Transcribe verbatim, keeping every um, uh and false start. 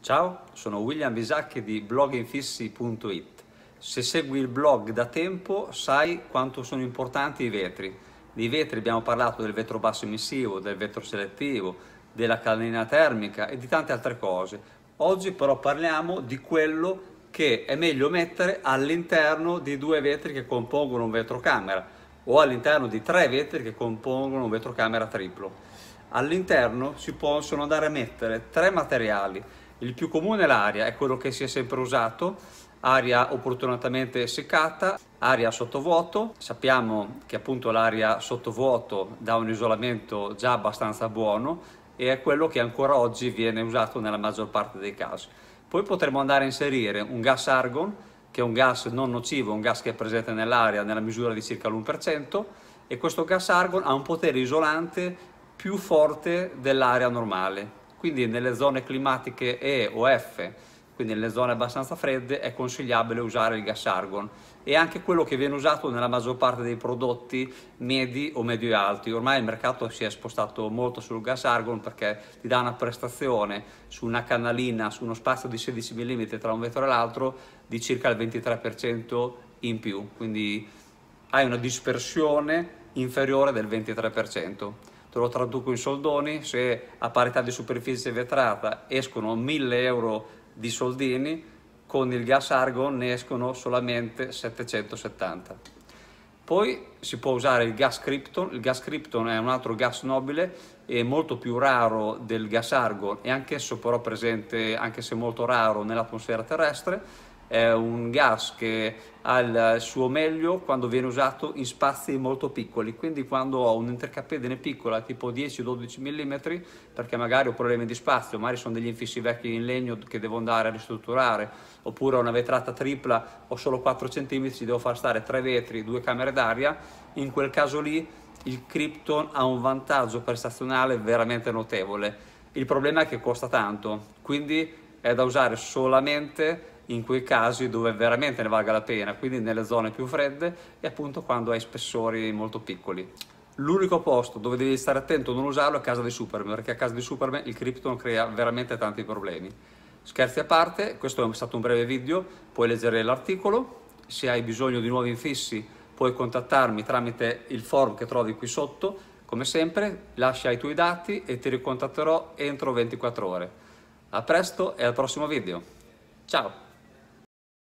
Ciao, sono William Bisacchi di blog infissi punto it. Se segui il blog da tempo sai quanto sono importanti i vetri. Di vetri abbiamo parlato del vetro basso emissivo, del vetro selettivo, della caldaina termica e di tante altre cose. Oggi però parliamo di quello che è meglio mettere all'interno di due vetri che compongono un vetrocamera o all'interno di tre vetri che compongono un vetrocamera triplo. All'interno si possono andare a mettere tre materiali. Il più comune è l'aria, è quello che si è sempre usato, aria opportunamente essiccata, aria sottovuoto. Sappiamo che appunto l'aria sottovuoto dà un isolamento già abbastanza buono e è quello che ancora oggi viene usato nella maggior parte dei casi. Poi potremo andare a inserire un gas argon, che è un gas non nocivo, un gas che è presente nell'aria nella misura di circa l'uno per cento, e questo gas argon ha un potere isolante più forte dell'aria normale. Quindi nelle zone climatiche E o F, quindi nelle zone abbastanza fredde, è consigliabile usare il gas argon. E anche quello che viene usato nella maggior parte dei prodotti medi o medio-alti. Ormai il mercato si è spostato molto sul gas argon perché ti dà una prestazione su una canalina, su uno spazio di sedici millimetri tra un vetro e l'altro, di circa il ventitré per cento in più. Quindi hai una dispersione inferiore del ventitré per cento. Te lo traduco in soldoni: se a parità di superficie vetrata escono mille euro di soldini, con il gas argon ne escono solamente settecentosettanta. Poi si può usare il gas krypton. Il gas krypton è un altro gas nobile e molto più raro del gas argon, e anch'esso però presente, anche se molto raro, nell'atmosfera terrestre. È un gas che ha il suo meglio quando viene usato in spazi molto piccoli, quindi quando ho un'intercappedine piccola tipo dieci dodici millimetri, perché magari ho problemi di spazio, magari sono degli infissi vecchi in legno che devo andare a ristrutturare, oppure ho una vetrata tripla, ho solo quattro centimetri, devo far stare tre vetri, due camere d'aria. In quel caso lì il krypton ha un vantaggio prestazionale veramente notevole. Il problema è che costa tanto, quindi è da usare solamente in quei casi dove veramente ne valga la pena, quindi nelle zone più fredde e appunto quando hai spessori molto piccoli. L'unico posto dove devi stare attento a non usarlo è a casa di Superman, perché a casa di Superman il krypton crea veramente tanti problemi. Scherzi a parte, questo è stato un breve video, puoi leggere l'articolo. Se hai bisogno di nuovi infissi puoi contattarmi tramite il form che trovi qui sotto. Come sempre lascia i tuoi dati e ti ricontatterò entro ventiquattro ore. A presto e al prossimo video. Ciao!